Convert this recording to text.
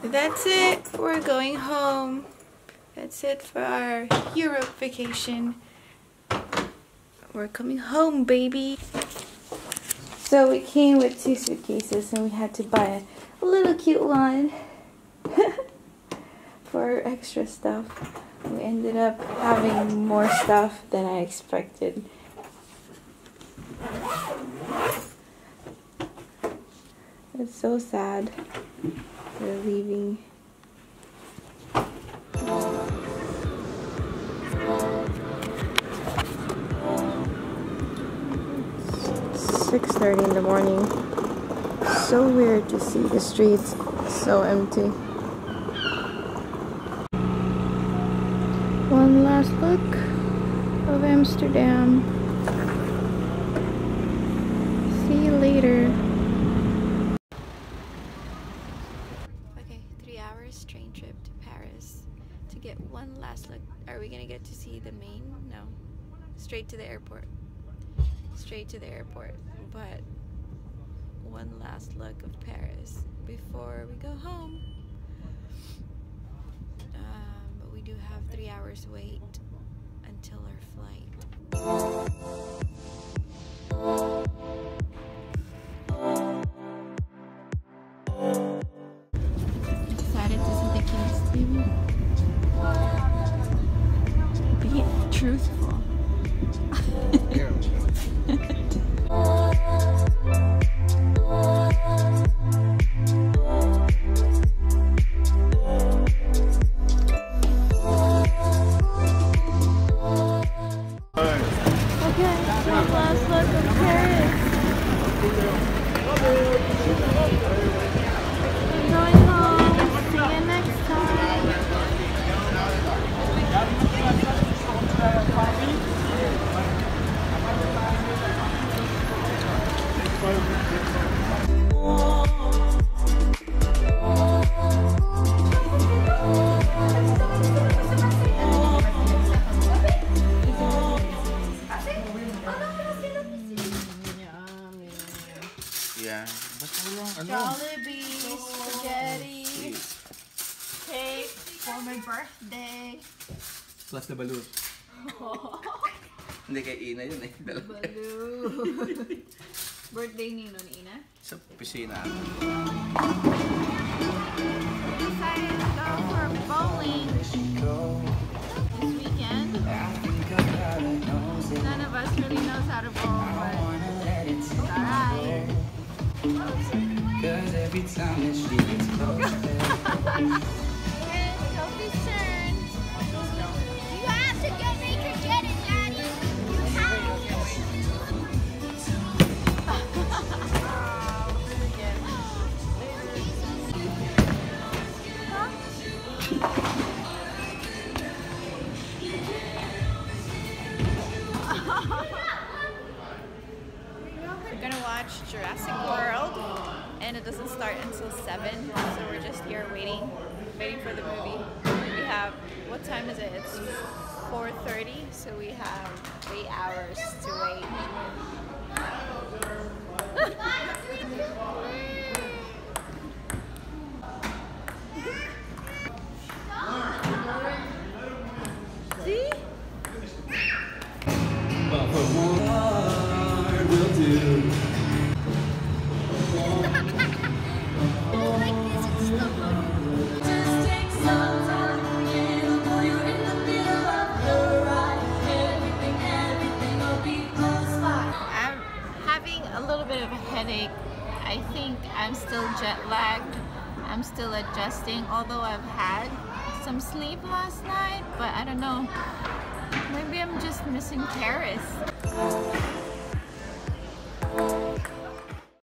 That's it. We're going home. That's it for our Europe vacation. We're coming home, baby. So we came with 2 suitcases and we had to buy a little cute one for extra stuff. We ended up having more stuff than I expected. It's so sad. We're leaving. 6:30 in the morning. So weird to see the streets so empty. One last look of Amsterdam. See you later. Okay, 3 hours train trip to Paris to get one last look. Are we gonna get to see the main? No. Straight to the airport. Straight to the airport. But one last look of Paris before we go home. But we do have 3 hours wait until our flight. Excited to see the kids, baby. Be truthful. Last look of Paris. I'm going home. See you next time. Yeah. Jollibee, spaghetti, cake for my birthday. Plus the balloon. Hindi kay Ina yun eh. Balloon. Birthday ni nun, Ina? Sa piscina. Decided to go for bowling this weekend. None of us really knows how to bowl, but it's alright. Cause every time that she gets close. It's Sophie's turn. You have to get make her get it, Daddy. You have to. We're gonna watch Jurassic World, and it doesn't start until 7, so we're just here waiting for the movie. We have, what time is it? It's 4:30, so we have 8 hours to wait. See? But for one will do. Like this, it's the one. Just take some time, it'll pull you in the middle of the ride. Everything will be just fine. I'm having a little bit of a headache. I think I'm still jet lagged. I'm still adjusting, although I've had some sleep last night, but I don't know. Maybe I'm just missing Paris.